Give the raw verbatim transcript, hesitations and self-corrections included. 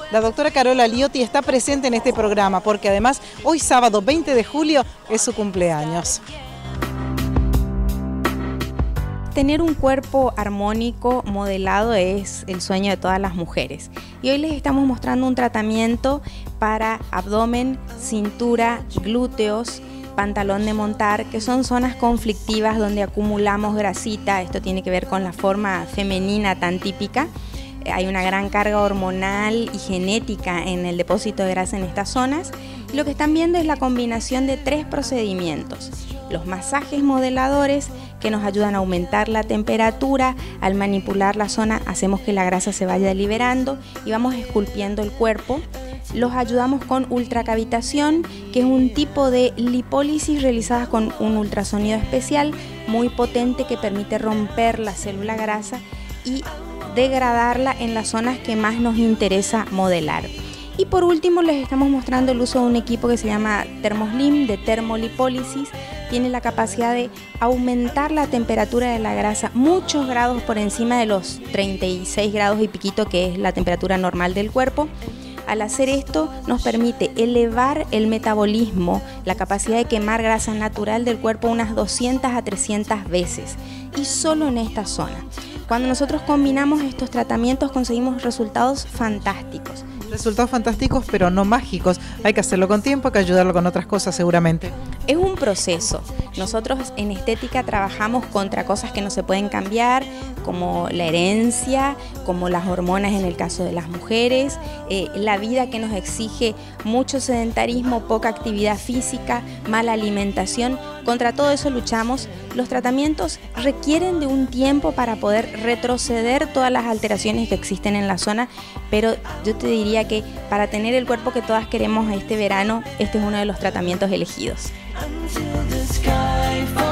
La doctora Carola Liotti está presente en este programa porque además hoy sábado veinte de julio es su cumpleaños. Tener un cuerpo armónico modelado es el sueño de todas las mujeres. Y hoy les estamos mostrando un tratamiento para abdomen, cintura, glúteos, pantalón de montar, que son zonas conflictivas donde acumulamos grasita. Esto tiene que ver con la forma femenina tan típica. Hay una gran carga hormonal y genética en el depósito de grasa en estas zonas. Y lo que están viendo es la combinación de tres procedimientos. Los masajes modeladores, que nos ayudan a aumentar la temperatura. Al manipular la zona hacemos que la grasa se vaya liberando y vamos esculpiendo el cuerpo. Los ayudamos con ultracavitación, que es un tipo de lipólisis realizada con un ultrasonido especial muy potente que permite romper la célula grasa y degradarla en las zonas que más nos interesa modelar. Y por último les estamos mostrando el uso de un equipo que se llama Thermoslim de termolipólisis. Tiene la capacidad de aumentar la temperatura de la grasa muchos grados por encima de los treinta y seis grados y piquito, que es la temperatura normal del cuerpo. Al hacer esto nos permite elevar el metabolismo, la capacidad de quemar grasa natural del cuerpo unas doscientas a trescientas veces, y solo en esta zona. Cuando nosotros combinamos estos tratamientos conseguimos resultados fantásticos. Resultados fantásticos, pero no mágicos. Hay que hacerlo con tiempo, hay que ayudarlo con otras cosas seguramente. Es un proceso. Nosotros en estética trabajamos contra cosas que no se pueden cambiar, como la herencia, como las hormonas en el caso de las mujeres, eh, la vida que nos exige mucho sedentarismo, poca actividad física, mala alimentación. Contra todo eso luchamos. Los tratamientos requieren de un tiempo para poder retroceder todas las alteraciones que existen en la zona, pero yo te diría que para tener el cuerpo que todas queremos este verano, este es uno de los tratamientos elegidos. Until the sky falls.